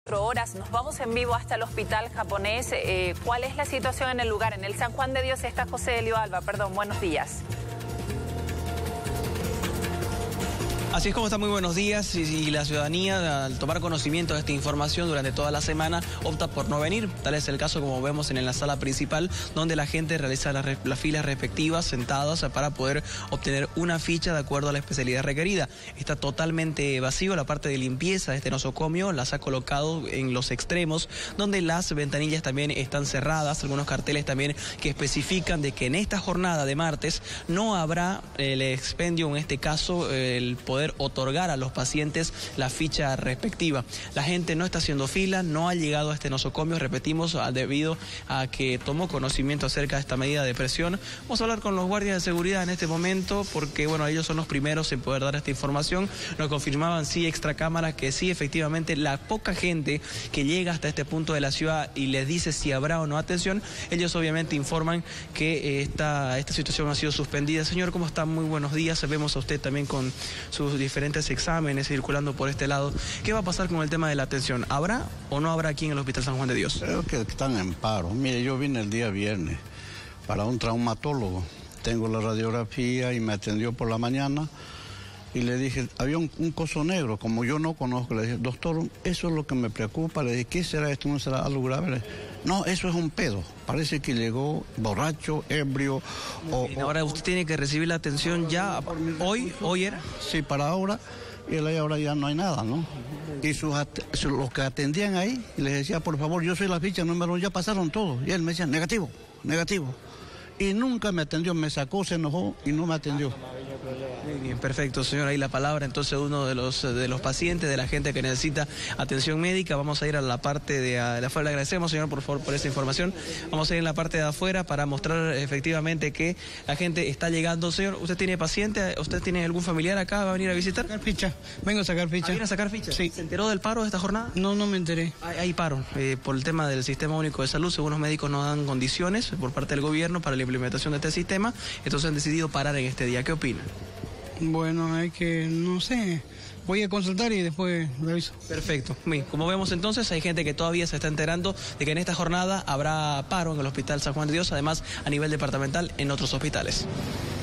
Horas. Nos vamos en vivo hasta el hospital japonés. ¿Cuál es la situación en el lugar? En el San Juan de Dios está José Elio Alba. Perdón, buenos días. Así es como está, muy buenos días, y la ciudadanía, al tomar conocimiento de esta información durante toda la semana, opta por no venir. Tal es el caso, como vemos en la sala principal, donde la gente realiza las filas respectivas, sentadas, para poder obtener una ficha de acuerdo a la especialidad requerida. Está totalmente vacío. La parte de limpieza de este nosocomio las ha colocado en los extremos, donde las ventanillas también están cerradas. Algunos carteles también que especifican de que en esta jornada de martes no habrá el expendio, en este caso, el poder otorgar a los pacientes la ficha respectiva. La gente no está haciendo fila, no ha llegado a este nosocomio, repetimos, debido a que tomó conocimiento acerca de esta medida de presión. Vamos a hablar con los guardias de seguridad en este momento, porque bueno, ellos son los primeros en poder dar esta información. Nos confirmaban, sí, extra cámara, que sí, efectivamente, la poca gente que llega hasta este punto de la ciudad y les dice si habrá o no atención, ellos obviamente informan que esta situación ha sido suspendida. Señor, ¿cómo está? Muy buenos días. Vemos a usted también con sus diferentes exámenes circulando por este lado. ¿Qué va a pasar con el tema de la atención? ¿Habrá o no habrá aquí en el Hospital San Juan de Dios? Creo que están en paro. Mire, yo vine el día viernes para un traumatólogo. Tengo la radiografía y me atendió por la mañana y le dije, había un coso negro, como yo no conozco, le dije, doctor, eso es lo que me preocupa. Le dije, ¿qué será esto? ¿No será algo grave? No, eso es un pedo. Parece que llegó borracho, ebrio. Ahora usted tiene que recibir la atención ya. ¿Hoy era? Sí, para ahora. Y ahora ya no hay nada, ¿no? Y los que atendían ahí, y les decía, por favor, yo soy la ficha número 1, ya pasaron todos. Y él me decía, negativo, negativo. Y nunca me atendió, me sacó, se enojó y no me atendió. Bien, perfecto, señor. Ahí la palabra entonces uno de los pacientes, de la gente que necesita atención médica. Vamos a ir a la parte de afuera. Le agradecemos, señor, por favor, por esta información. Vamos a ir en la parte de afuera para mostrar efectivamente que la gente está llegando. Señor, ¿usted tiene paciente? ¿Usted tiene algún familiar acá? ¿Va a venir a visitar? Sacar ficha. Vengo a sacar ficha. ¿A venir a sacar ficha? Sí. ¿Se enteró del paro de esta jornada? No me enteré. Hay paro por el tema del Sistema Único de Salud. Según los médicos no dan condiciones por parte del gobierno para la implementación de este sistema. Entonces han decidido parar en este día. ¿Qué opinan? Bueno, hay que, no sé, voy a consultar y después lo aviso. Perfecto. Bien, como vemos entonces, hay gente que todavía se está enterando de que en esta jornada habrá paro en el Hospital San Juan de Dios, además a nivel departamental en otros hospitales.